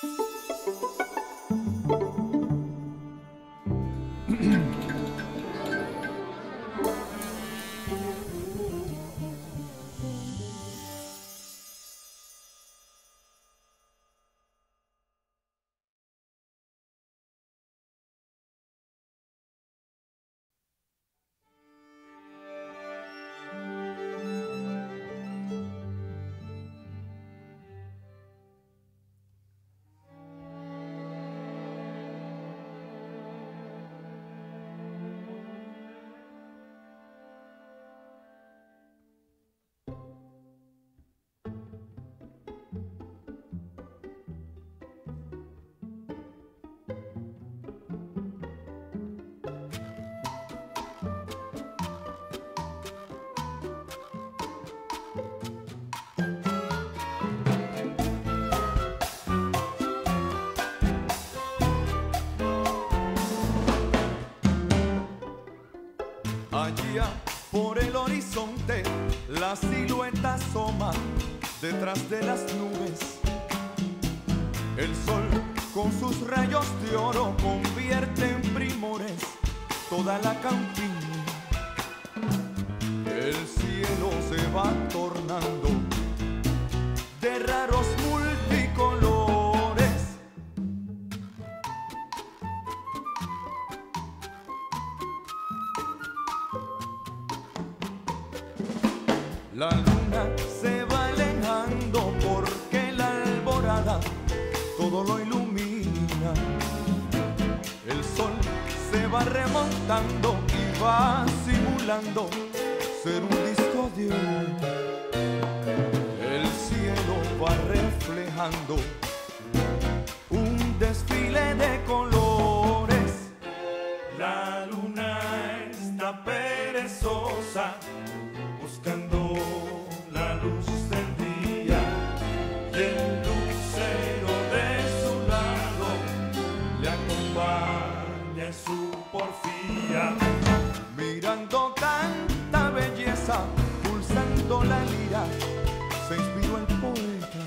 Allá por el horizonte la silueta asoma detrás de las nubes. El sol con sus rayos de oro convierte en primores toda la campiña. El cielo se va tornando de raros multicolores. La luna se va alejando porque la alborada todo lo ilumina. El sol se va remontando y va simulando ser un disco de oro. El cielo va reflejando un desfile de colores. La luna está perezosa buscando la luz del día y el lucero de su lado le acompaña en su porfía. Mirando tanta belleza, pulsando la lira, se inspiró el poeta,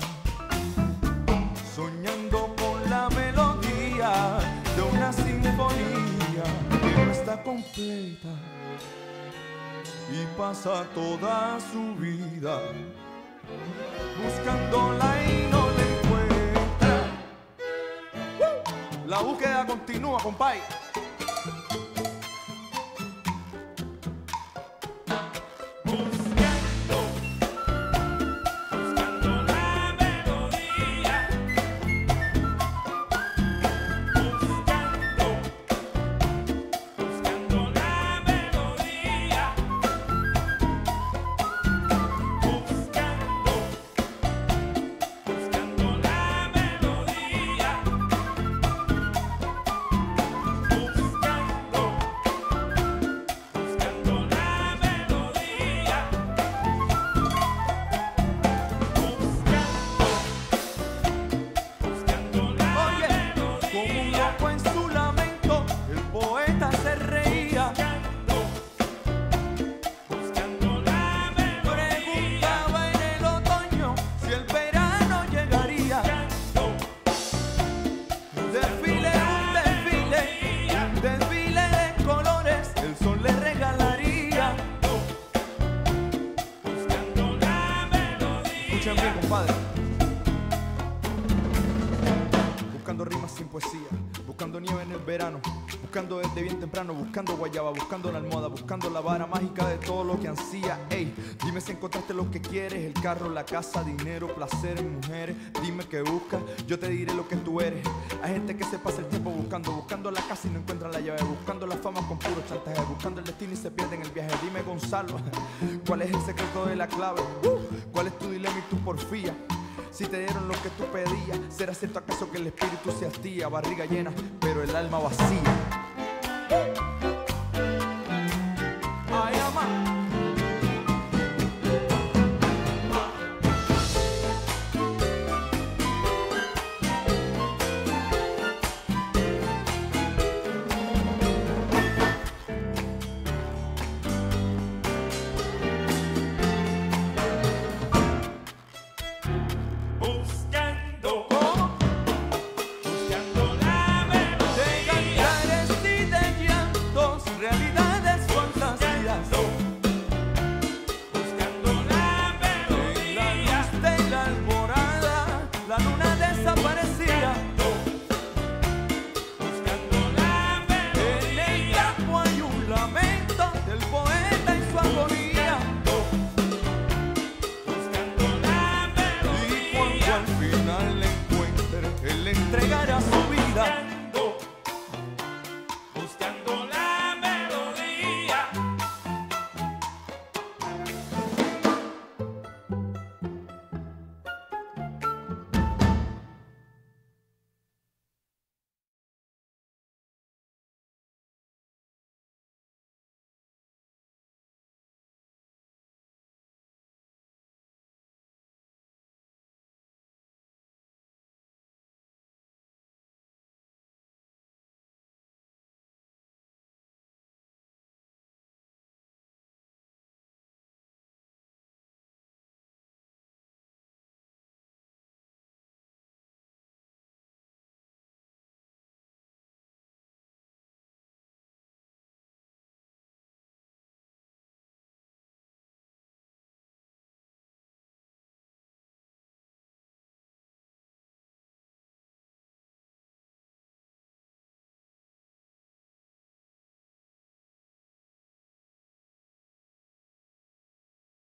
soñando con la melodía de una sinfonía que no está completa. Y pasa toda su vida buscándola y no la encuentra. La búsqueda continúa, compay. Bien, compadre. Buscando rimas sin poesía, buscando nieve en el verano, buscando desde bien temprano, buscando guayaba, buscando la almohada, buscando la vara mágica de todo lo que ansía. Ey, dime si encontraste lo que quieres, el carro, la casa, dinero, placeres, mujeres. Dime qué buscas, yo te diré lo que tú eres. Hay gente que se pasa el tiempo buscando la casa y no encuentra la llave, buscando la fama con puro chantaje, buscando el destino y se pierde en el viaje. Dime, Gonzalo, ¿cuál es el secreto de la clave? ¿Cuál es tu dilema y tu porfía? Si te dieron lo que tú pedías, ¿será cierto acaso que el espíritu se hastía? Barriga llena, pero el alma vacía.